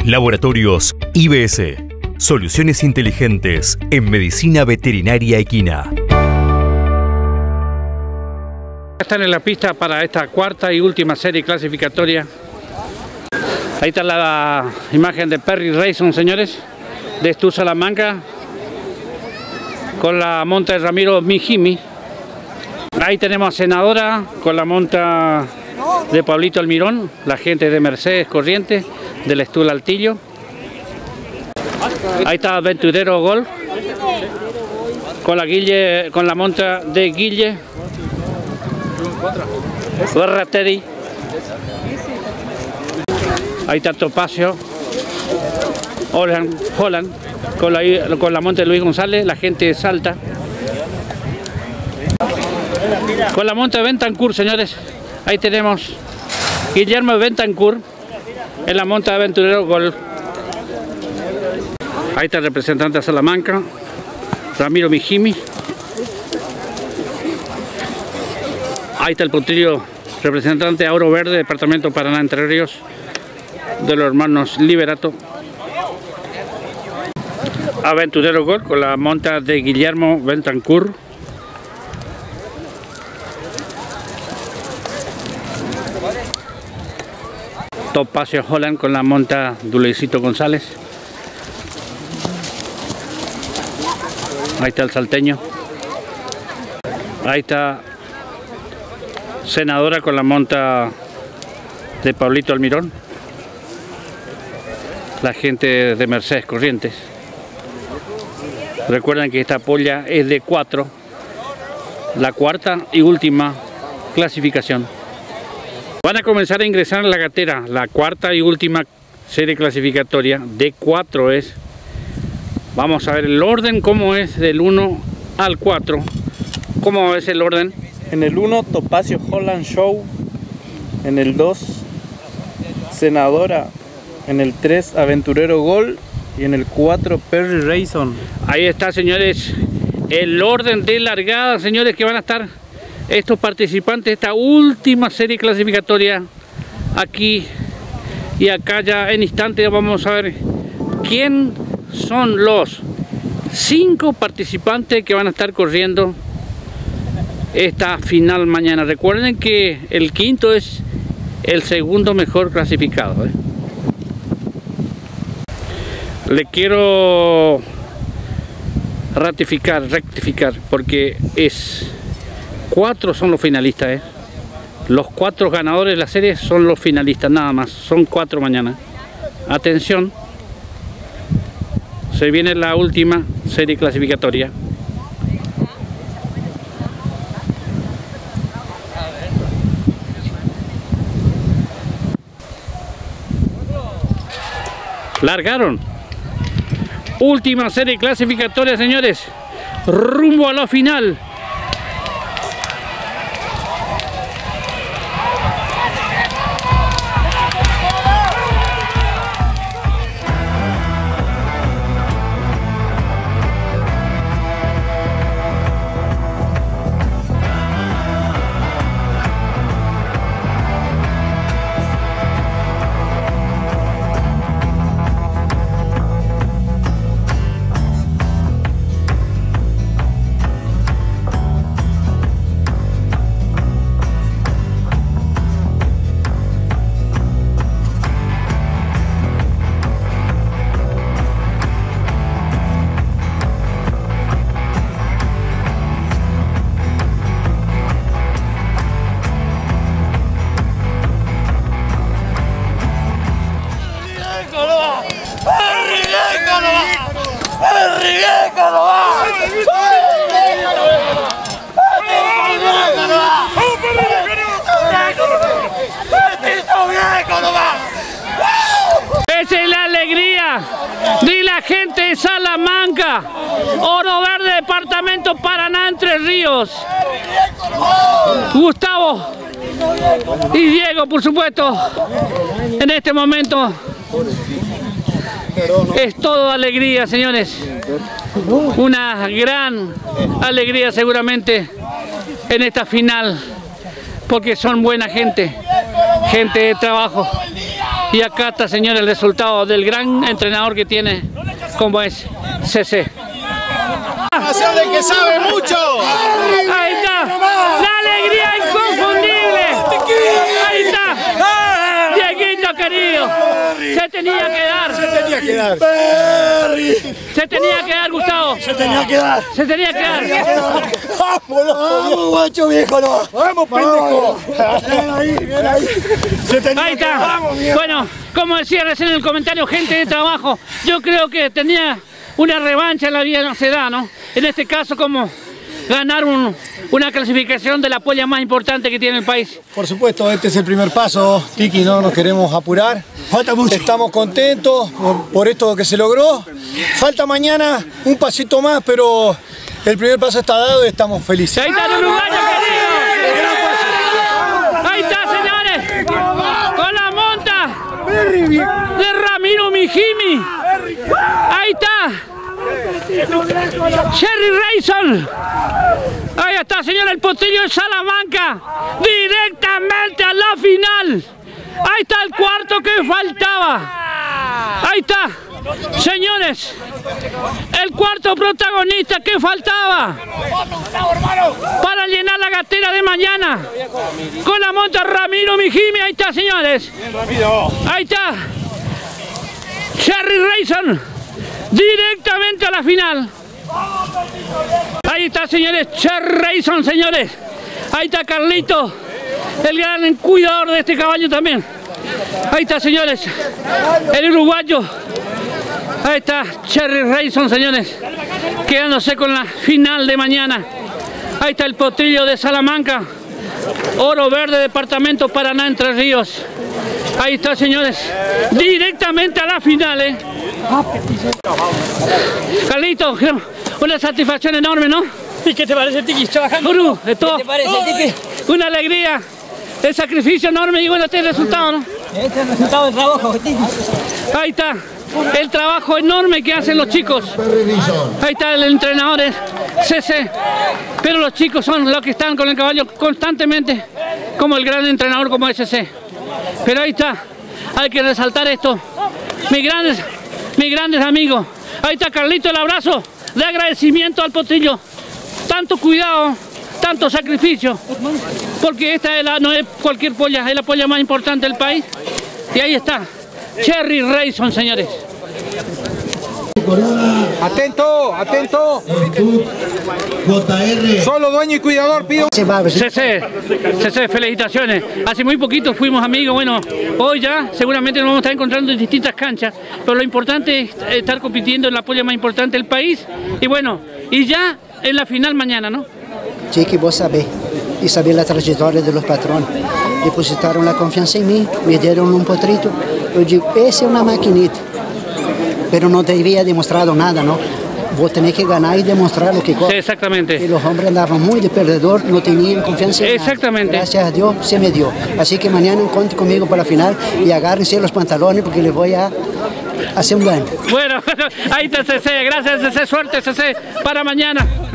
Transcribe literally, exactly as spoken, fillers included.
Laboratorios I B S. Soluciones inteligentes en medicina veterinaria equina. Están en la pista para esta cuarta y última serie clasificatoria. Ahí está la imagen de Perry Rayson, señores, de Stu Salamanca, con la monta de Ramiro Mijimi. Ahí tenemos a Senadora con la monta de Pablito Almirón, la gente de Mercedes Corrientes, del Stu Altillo. Ahí está Aventurero Gol con la, Guille, con la monta de Guille Berrateri. Ahí está Topacio Holland, Holland con, la, con la monta de Luis González, la gente de Salta. Con la monta de Bentancur, señores, ahí tenemos Guillermo Bentancur en la monta de Aventurero Gol. Ahí está el representante de Salamanca, Ramiro Mijimi. Ahí está el potrillo representante de Auro Verde, departamento Paraná, Entre Ríos, de los hermanos Liberato. Aventurero Gol con la monta de Guillermo Bentancur. Topacio Holland con la monta de Luisito González. Ahí está el salteño. Ahí está Senadora con la monta de Pablito Almirón, la gente de Mercedes Corrientes. Recuerden que esta polla es de cuatro, la cuarta y última clasificación. Van a comenzar a ingresar en la gatera, la cuarta y última serie clasificatoria, de cuatro es. Vamos a ver el orden, cómo es del uno al cuatro. ¿Cómo es el orden? En el uno, Topacio Holland Show. En el dos, Senadora. En el tres, Aventurero Gol. Y en el cuatro, Perry Rayson. Ahí está, señores, el orden de largada, señores, que van a estar estos participantes de esta última serie clasificatoria. Aquí y acá ya en instantes vamos a ver quién son los cinco participantes que van a estar corriendo esta final mañana. Recuerden que el quinto es el segundo mejor clasificado, ¿eh? Le quiero ratificar, rectificar, porque es cuatro son los finalistas, ¿eh? Los cuatro ganadores de la serie son los finalistas, nada más. Son cuatro mañana. Atención, se viene la última serie clasificatoria. Largaron. Última serie clasificatoria, señores. Rumbo a la final. Esa es la alegría de la gente de Salamanca, Oro Verde, departamento Paraná, Entre Ríos. Gustavo y Diego, por supuesto, en este momento es todo alegría, señores. Una gran alegría seguramente en esta final, porque son buena gente, gente de trabajo. Y acá está, señores, el resultado del gran entrenador que tiene, como es C C. De que sabe mucho. Ahí está, la alegría inconfundible. Ahí está, Dieguito querido. Se tenía que dar. Se tenía que dar. Se tenía que dar, Gustavo. Se tenía que dar. Se tenía que dar. Vamos, guacho viejo, no. Vamos, pendejo. Ahí, bien ahí. Se tenía Ahí que está. dar. Bueno, como decía recién en el comentario, gente de trabajo, yo creo que tenía una revancha en la vida, no se da, ¿no? En este caso, como ganar un, una clasificación de la polla más importante que tiene el país. Por supuesto, este es el primer paso, Tiki, no nos queremos apurar. Falta mucho. Estamos contentos por, por esto que se logró. Falta mañana un pasito más, pero el primer paso está dado y estamos felices. Ahí está el uruguayo querido. Ahí está, señores. Con la monta de Ramiro Mijimi. Ahí está. Cherry Rayson. Ahí está, señor, el potrillo de Salamanca. Directamente a la final. Ahí está el cuarto que faltaba. Ahí está, señores, el cuarto protagonista que faltaba para llenar la gatera de mañana. Con la monta Ramiro Mijimi. Ahí está, señores. Ahí está Cherry Rayson. Directamente a la final. Ahí está, señores, Cherry Rayson, señores. Ahí está Carlito, el gran cuidador de este caballo también. Ahí está, señores, el uruguayo. Ahí está Cherry Rayson, señores, quedándose con la final de mañana. Ahí está el potrillo de Salamanca, Oro Verde, departamento Paraná, Entre Ríos. Ahí está, señores, directamente a la final, ¿eh? Carlito, una satisfacción enorme, ¿no? ¿Y qué te parece, Tiki? Trabajando. Uru, de todo. ¿Qué te parece, Tiki? Una alegría, el sacrificio enorme y bueno, este resultado, ¿no? Este es el resultado del trabajo, Tiki. Ahí está, el trabajo enorme que hacen los chicos. Ahí está el entrenador, es C C. Pero los chicos son los que están con el caballo constantemente, como el gran entrenador como es C C. Pero ahí está, hay que resaltar esto. Mis grandes, mis grandes amigos. Ahí está Carlito, el abrazo de agradecimiento al potrillo. Tanto cuidado, tanto sacrificio. Porque esta es la, no es cualquier polla, es la polla más importante del país. Y ahí está, Cherry Rayson, señores. Atento, atento. J R. Solo dueño y cuidador pido. C C, C C, felicitaciones. Hace muy poquito fuimos amigos, bueno, hoy ya seguramente nos vamos a estar encontrando en distintas canchas, pero lo importante es estar compitiendo en la polla más importante del país. Y bueno, y ya en la final mañana, ¿no? Sí, que vos sabés, y sabés la trayectoria de los patrones. Depositaron la confianza en mí, me dieron un potrito. Yo digo, esa es una maquinita. Pero no te había demostrado nada, ¿no? Vos tenés que ganar y demostrar lo que Sí, exactamente. Y los hombres andaban muy de perdedor, no tenían confianza en Exactamente. nada. Gracias a Dios se me dio. Así que mañana cuente conmigo para la final y agárrense los pantalones porque les voy a hacer un daño. Bueno, ahí está C C, gracias C C, suerte C C para mañana.